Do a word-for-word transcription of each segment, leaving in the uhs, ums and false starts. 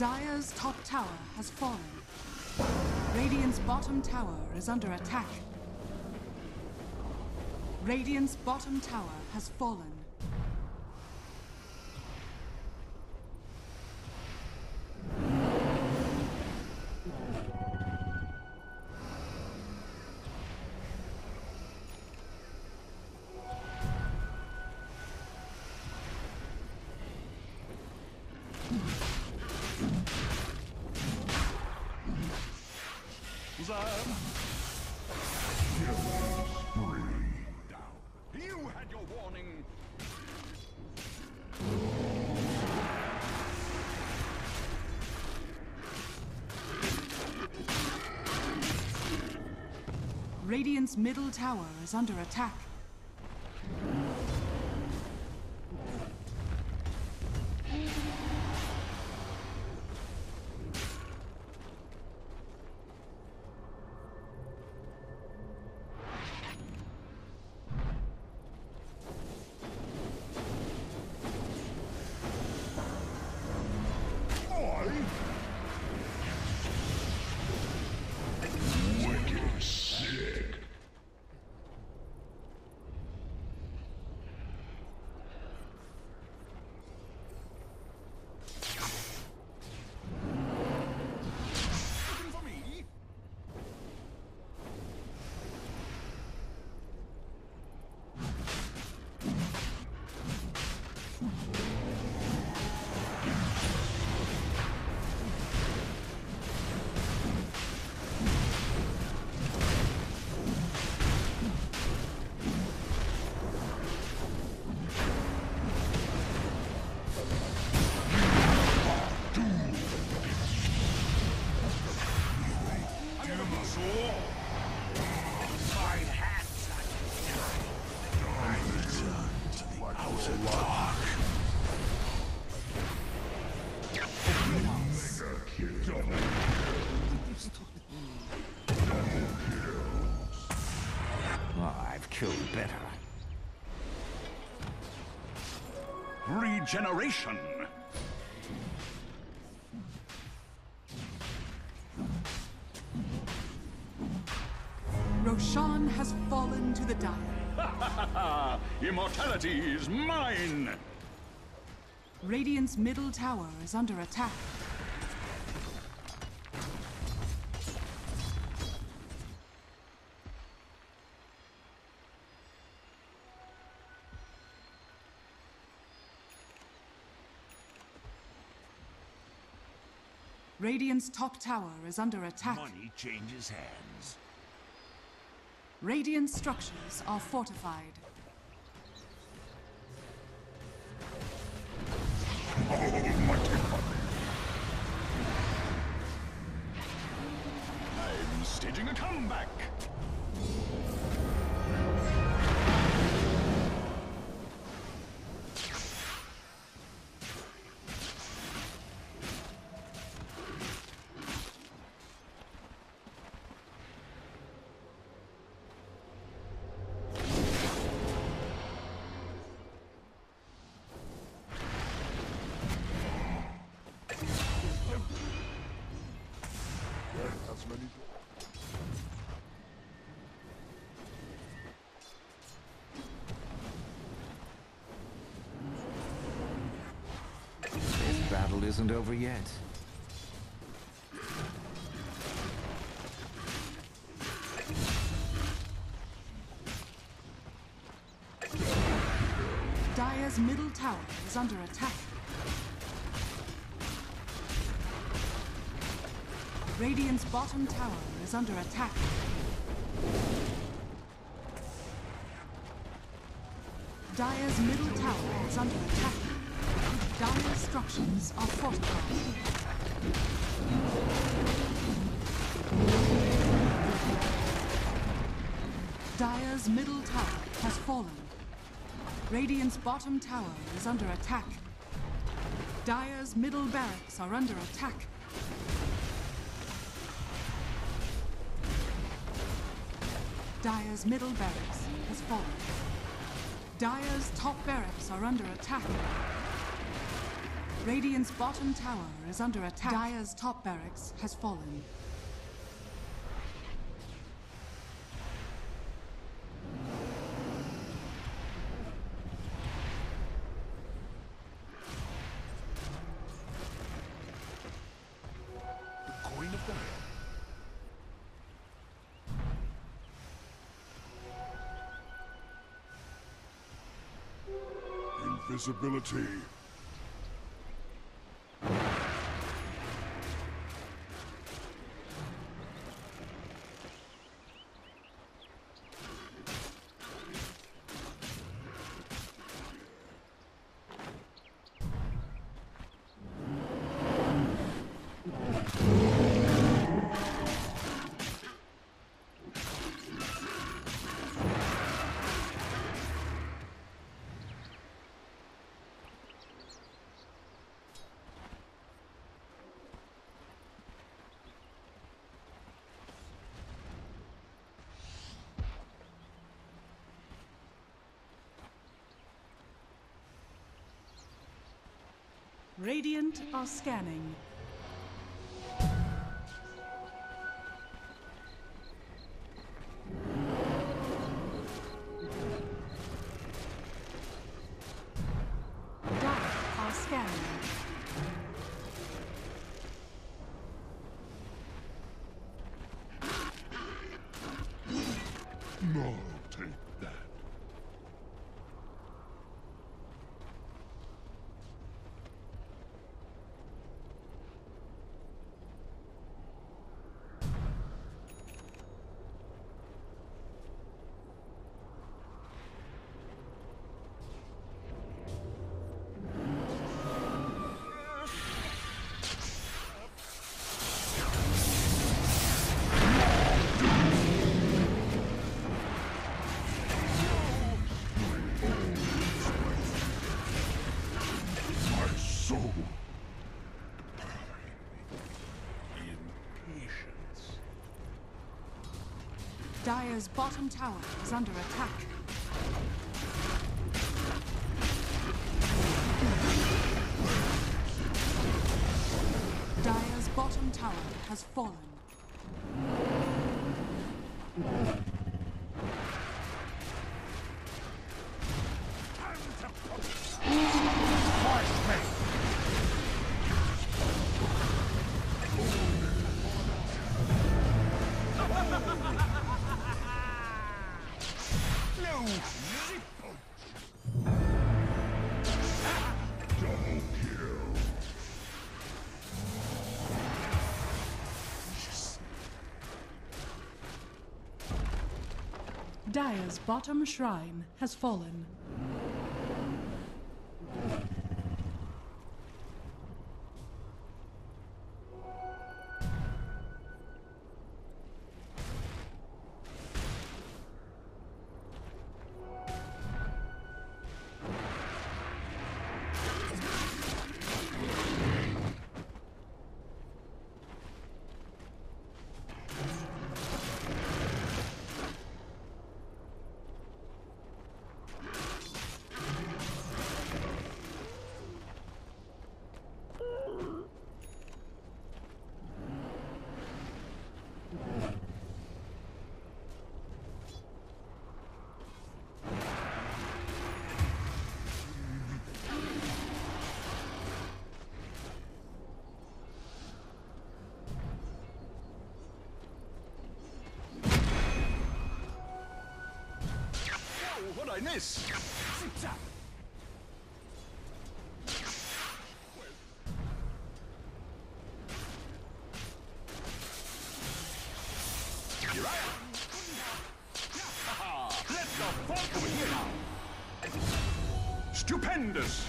Dire's top tower has fallen. Radiant's bottom tower is under attack. Radiant's bottom tower has fallen. You had your warning. Radiant's middle tower is under attack. Killed better. Regeneration. Roshan has fallen to the Dire. Immortality is mine. Radiant's middle tower is under attack. Radiant's top tower is under attack. Money changes hands. Radiant structures are fortified. I'm staging a comeback. This battle isn't over yet. Dire's middle tower is under attack. Radiant's bottom tower is under attack. Dire's middle tower is under attack. Dire's structures are fortified. Dire's middle tower has fallen. Radiant's bottom tower is under attack. Dire's middle barracks are under attack. Dire's middle barracks has fallen. Dire's top barracks are under attack. Radiant's bottom tower is under attack. Dire's top barracks has fallen. The coin of the realm. Invisibility. Radiant are scanning. Dire are scanning. No, take that. Dire's bottom tower is under attack. Dire's bottom tower has fallen. Dire's bottom shrine has fallen. What I miss? Here I am. Let the funk over here now. Stupendous.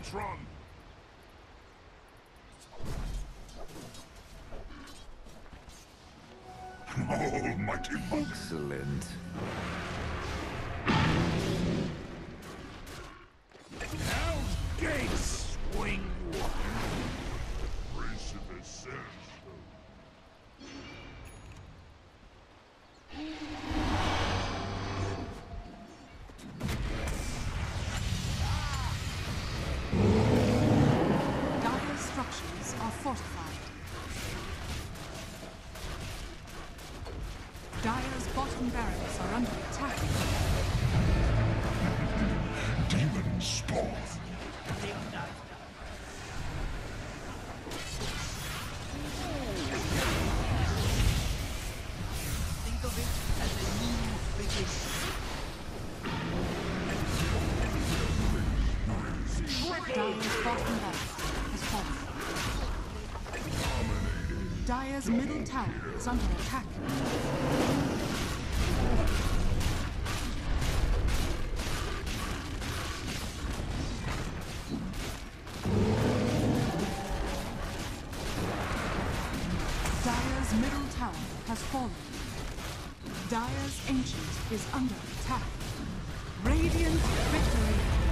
Voltron! Almighty Mother! Excellent. Hell's gates swing wide. Race of ascension. Dire structures are fortified. Dire's bottom barracks are under attack. Demon spawn. Think of it as a new beginning. Dire's bottom barracks has fallen. Dire's middle tower is under attack. Dire's middle tower has fallen. Dire's ancient is under attack. Radiant victory!